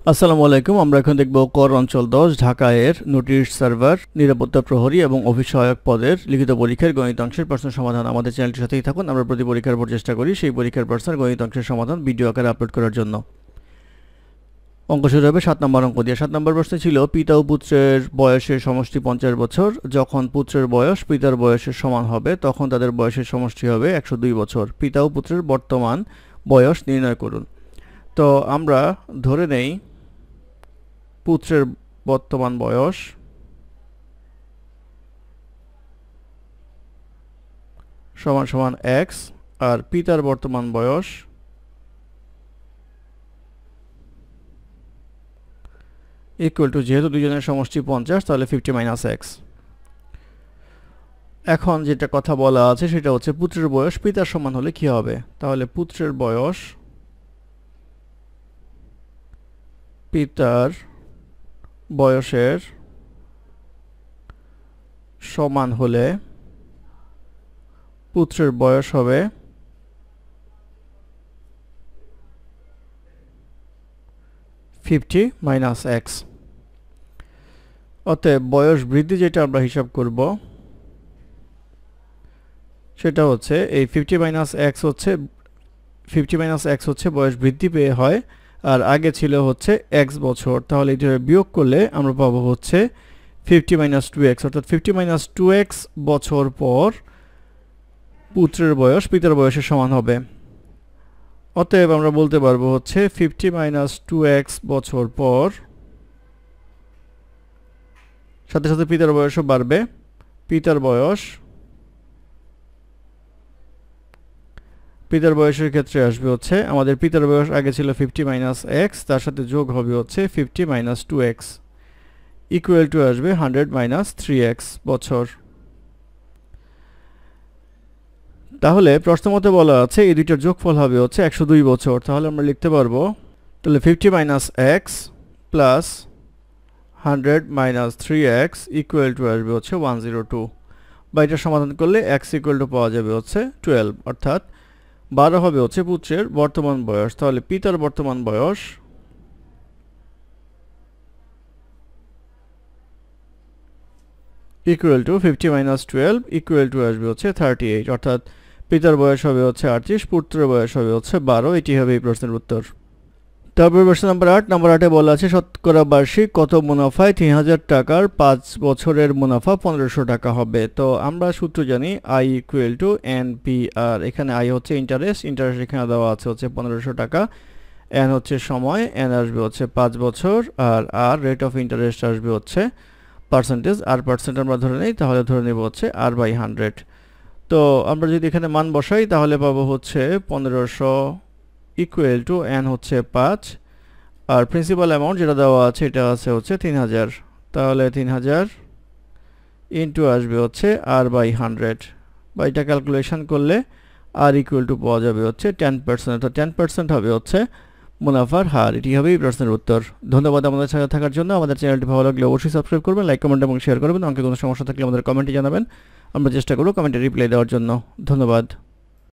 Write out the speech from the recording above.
আসসালামু আলাইকুম। আমরা এখন দেখব কর অঞ্চল 10 ঢাকা এর নোটিশ সার্ভার, নিরাপত্তা প্রহরী এবং অফিস সহায়ক পদের লিখিত পরীক্ষার গণিত অংশের প্রশ্ন সমাধান। আমাদের চ্যানেলটির সাথেই থাকুন। আমরা প্রতি পরীক্ষার পর চেষ্টা করি সেই পরীক্ষার প্রশ্নের গণিত অংশের সমাধান ভিডিও আকারে আপলোড করার জন্য। অঙ্ক শুরু হবে 7 নম্বর অঙ্ক দিয়ে। 7 নম্বর প্রশ্ন ছিল পিতা ও পুত্রের বয়সের সমষ্টি 50 বছর। যখন পুত্রের বয়স পিতার বয়সের সমান হবে তখন তাদের বয়সের সমষ্টি হবে 102 বছর। পিতা ও পুত্রের বর্তমান বয়স নির্ণয় করুন। তো আমরা ধরে নেই পুত্রের বর্তমান বয়স সমান সমান x আর পিতার বর্তমান বয়স ইকুয়াল টু, যেহেতু দুজনের সমষ্টি 50 তাহলে 50 - x। এখন যেটা কথা বলা আছে সেটা হচ্ছে পুত্রের বয়স পিতার সমান হলে কি হবে। তাহলে পুত্রের বয়স পিতার বয়সের সমান হলে পুত্রের বয়স হবে 50 - x। অতএব বয়স বৃদ্ধি যেটা আমরা হিসাব করব সেটা হচ্ছে এই 50 - x হচ্ছে বয়স বৃদ্ধি পেয়ে হয়, আর আগে ছিল হচ্ছে x বছর। তাহলে এটা বিয়োগ করলে আমরা পাবো হচ্ছে 50 - 2x, অর্থাৎ 50 - 2x বছর পর পুত্রের বয়স পিতার বয়সের সমান হবে। অতএব আমরা বলতে পারবো হচ্ছে 50 - 2x বছর পর, সাথে সাথে পিতার বয়সও বাড়বে। পিতার বয়সের ক্ষেত্রে আসবে হচ্ছে আমাদের পিতার বয়স আগে ছিল 50 - x, তার সাথে যোগ হবে হচ্ছে 50 - 2x ইকুয়াল টু আসবে 100 - 3x বছর। তাহলে প্রশ্নমতে বলা আছে এই দুইটার যোগফল হবে হচ্ছে 102 বছর। তাহলে আমরা লিখতে পারবো তাহলে 50 - x plus 100 - 3x equal to আসবে হচ্ছে 102। বা এটা সমাধান করলে x ইকুয়াল টু পাওয়া যাবে হচ্ছে 12, অর্থাৎ 12 হবে হচ্ছে পুত্রের বর্তমান বয়স। তাহলে পিতার বর্তমান বয়স ইকুয়াল টু 50 - 12 ইকুয়াল টু আসবে হচ্ছে 38, অর্থাৎ পিতার বয়স হবে হচ্ছে 38, পুত্রের বয়স হবে হচ্ছে 12। এটি হবে এই প্রশ্নের উত্তর। তারপর প্রশ্ন নাম্বার 8। নাম্বার 8-এ বলা আছে শতকরা বার্ষিক কত মুনাফায় 3000 টাকার 5 বছরের মুনাফা 1500 টাকা হবে। তো আমরা সূত্র জানি I ইকুয়াল টু NPR। এখানে I হচ্ছে ইন্টারেস্ট এখানে দেওয়া আছে হচ্ছে 1500 টাকা, N হচ্ছে সময়, N আসবে হচ্ছে 5 বছর, আর R রেট অফ ইন্টারেস্ট আসবে হচ্ছে পার্সেন্টেজ। আর পার্সেন্ট আমরা ধরে নেই, তাহলে ধরে নেব হচ্ছে R/100। তো আমরা যদি এখানে মান বসাই তাহলে পাবো হচ্ছে 1500 ইকুয়াল টু N হচ্ছে 5, আর প্রিন্সিপাল অ্যামাউন্ট যেটা দেওয়া আছে এটা আছে হচ্ছে 3000। তাহলে 3000 ইন্টু আসবে হচ্ছে R/100, বা এটা ক্যালকুলেশন করলে R ইকুয়াল টু পাওয়া যাবে হচ্ছে 10%, অর্থাৎ 10% হবে হচ্ছে মুনাফার হার। এটি হবে এই প্রশ্নের উত্তর। ধন্যবাদ আমাদের সাথে থাকার জন্য। আমাদের চ্যানেলটি ভালো লাগলে অবশ্যই সাবস্ক্রাইব করবেন, লাইক কমেন্ট এবং শেয়ার করবেন। অঙ্কে কোনো সমস্যা থাকলে আমাদের কমেন্টে জানাবেন, আমরা চেষ্টা করব কমেন্টে রিপ্লাই দেওয়ার জন্য। ধন্যবাদ।